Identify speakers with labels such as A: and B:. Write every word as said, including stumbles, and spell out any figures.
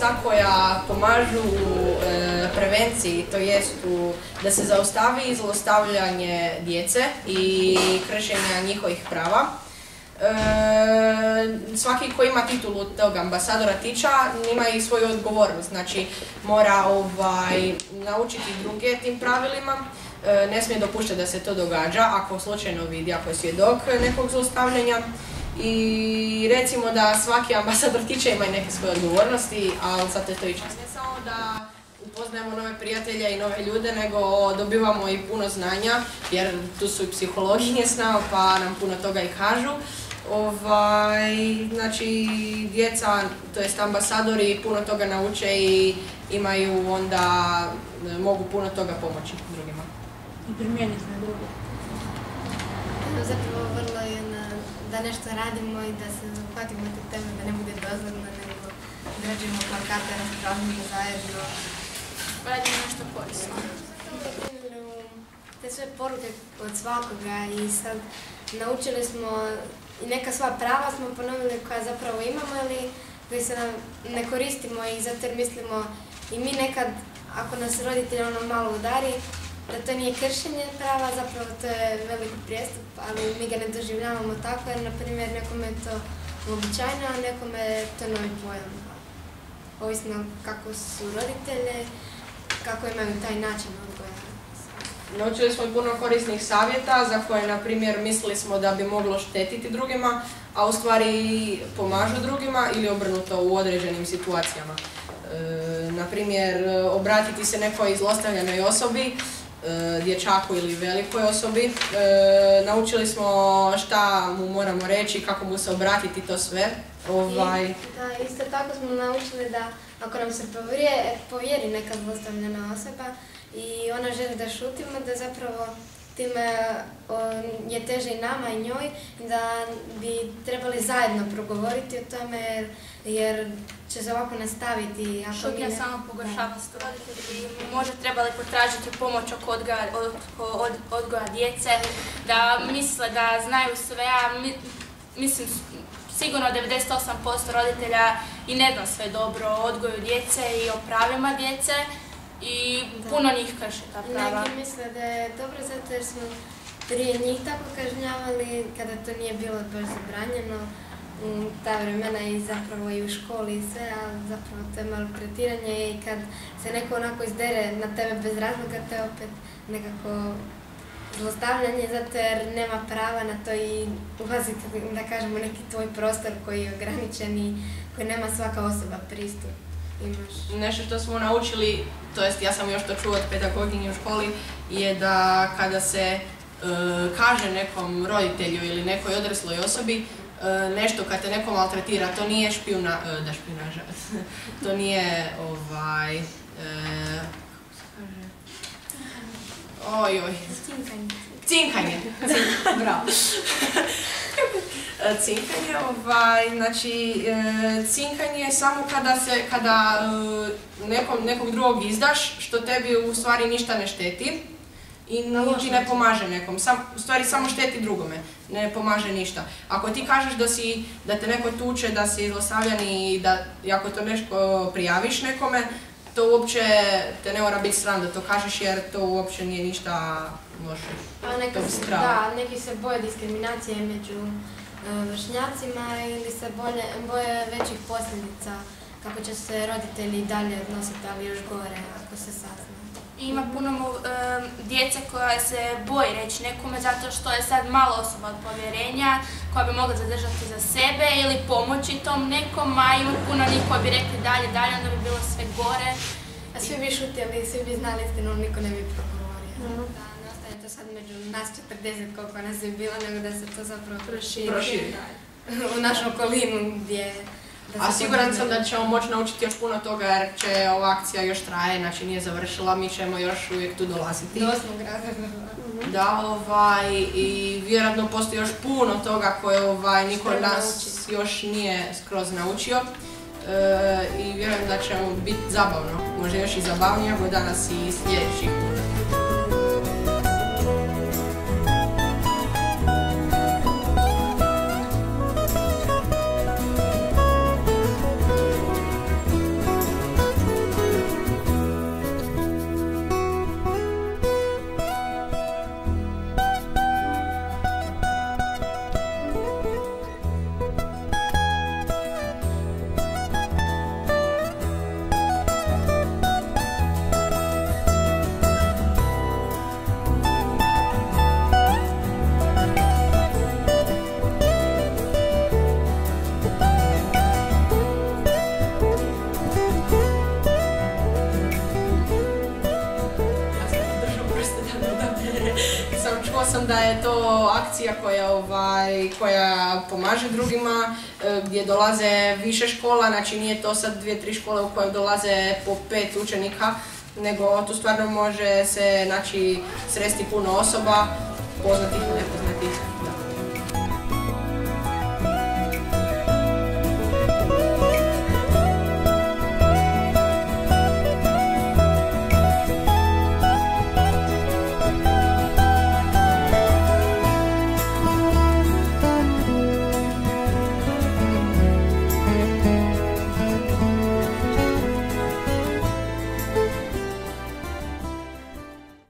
A: djeca koja pomažu u e, prevenciji, to jest u, da se zaustavi zlostavljanje djece i kršenja njihovih prava. E, svaki ko ima titulu tog ambasadora tiča ima i svoju odgovornost, znači mora ovaj, naučiti druge tim pravilima, e, ne smije dopuštati da se to događa ako slučajno vidi, ako je svjedok nekog zlostavljanja. I recimo da svaki ambasador tiče ima i neke svoje odgovornosti, ali zato je to i čas. Ne samo da upoznajemo nove prijatelje i nove ljude, nego dobivamo i puno znanja, jer tu su i psihologinje s nama, pa nam puno toga i kažu. Ovaj, znači, djeca, to jest ambasadori, puno toga nauče i imaju onda, mogu puno toga pomoći drugima.
B: I primijeniti na druge.
C: Zapravo vrlo je na, da nešto radimo i da se uhvatimo te teme, da ne bude dozvoljno, nego građimo plakate, raspravljamo zajedno.
B: Radimo nešto korisno.
C: Te sve poruke od svakoga i sad naučili smo i neka sva prava smo ponovili koja zapravo imamo ili koji se nam ne koristimo i zato jer mislimo i mi nekad, ako nas roditelj ono malo udari, da to nije kršenje prava, zapravo to je veliki prijestup, ali mi ga ne doživljavamo tako jer, na primjer, nekome je to uobičajeno, a nekome je to novi pojam. Ovisno kako su roditelje, kako imaju taj način odgoja.
A: Naučili smo i puno korisnih savjeta za koje, na primjer, mislili smo da bi moglo štetiti drugima, a u stvari pomažu drugima ili obrnuto u određenim situacijama. E, na primjer, obratiti se nekoj zlostavljanoj osobi, e, dječaku ili velikoj osobi. E, naučili smo šta mu moramo reći, kako mu se obratiti, to sve. Ovaj...
C: I, da, isto tako smo naučili da ako nam se povjeri, povjeri neka zlostavljena osoba i ona želi da šutimo, da zapravo time je teže i nama i njoj, da bi trebali zajedno progovoriti o tome jer, jer će se ovako nastaviti.
B: Šutnja ne... samo pogoršava roditelji i možda trebali potražiti pomoć oko odgoja, od, od, odgoja djece, da misle da znaju sve, a mi, mislim sigurno devedeset osam posto roditelja i ne zna sve dobro o odgoju djece i o pravima djece. I puno njih krše ta prava.
C: Neki misle da je dobro zato jer smo prije njih tako kažnjavali kada to nije bilo baš zabranjeno u ta vremena i zapravo i u školi i sve, ali zapravo to je maltretiranje i kad se neko onako izdere na tebe bez razloga, to je opet nekako zlostavljanje zato jer nema prava na to i ulazi, da kažemo, neki tvoj prostor koji je ograničen i koji nema svaka osoba pristup. Imaš.
A: Nešto što smo naučili, to jest ja sam još to čuo od pedagoginje u školi, je da kada se e, kaže nekom roditelju ili nekoj odrasloj osobi e, nešto kad te neko maltretira, to nije špijuna, e, da špijunaža, to nije ovaj, e, kako se kaže, oj oj,
C: Cinkanje.
A: Cinkanje, cinkanje, bravo. Cinkanje, ovaj, znači, e, cinkanje je samo kada se, kada e, nekom, nekog drugog izdaš, što tebi u stvari ništa ne šteti i niti ne pomaže nekom, sam, u stvari samo šteti drugome, ne pomaže ništa. Ako ti kažeš da, si, da te neko tuče, da si zlostavljan i da i ako to nešto prijaviš nekome, to uopće te ne mora biti sram da to kažeš jer to uopće nije ništa loše.
C: Pa neki, da, neki se boje diskriminacije među vršnjacima ili se boje, boje većih posljedica kako će se roditelji dalje odnositi, ali još gore ako se sazna.
B: Ima puno um, djece koja se boji reći nekome zato što je sad malo osoba od povjerenja koja bi mogla zadržati za sebe ili pomoći tom nekom, a ima puno njih koji bi rekli dalje, dalje, onda bi bilo sve gore.
C: A svi bi šutjeli, svi bi znali istinu, niko ne bi progovorio. Mm-hmm. Da, ne ostaje to sad među nas četrdeset koliko nas je bilo, nego da se to zapravo proširi.
A: Proširi.
C: U našu okolinu gdje...
A: A siguran sam da ćemo moći naučiti još puno toga jer će ova akcija još traje, znači nije završila, mi ćemo još uvijek tu dolaziti.
C: Do osmog razreda.
A: Da, ovaj, i vjerojatno postoji još puno toga koje ovaj, niko od nas još nije skroz naučio. E, I vjerujem da će biti zabavno, možda još i zabavnije nego danas i sljedećih puta. akcija koja, ovaj, koja pomaže drugima, gdje dolaze više škola, znači nije to sad dvije, tri škole u koje dolaze po pet učenika, nego tu stvarno može se, znači, sresti puno osoba, poznatih i nepoznatih.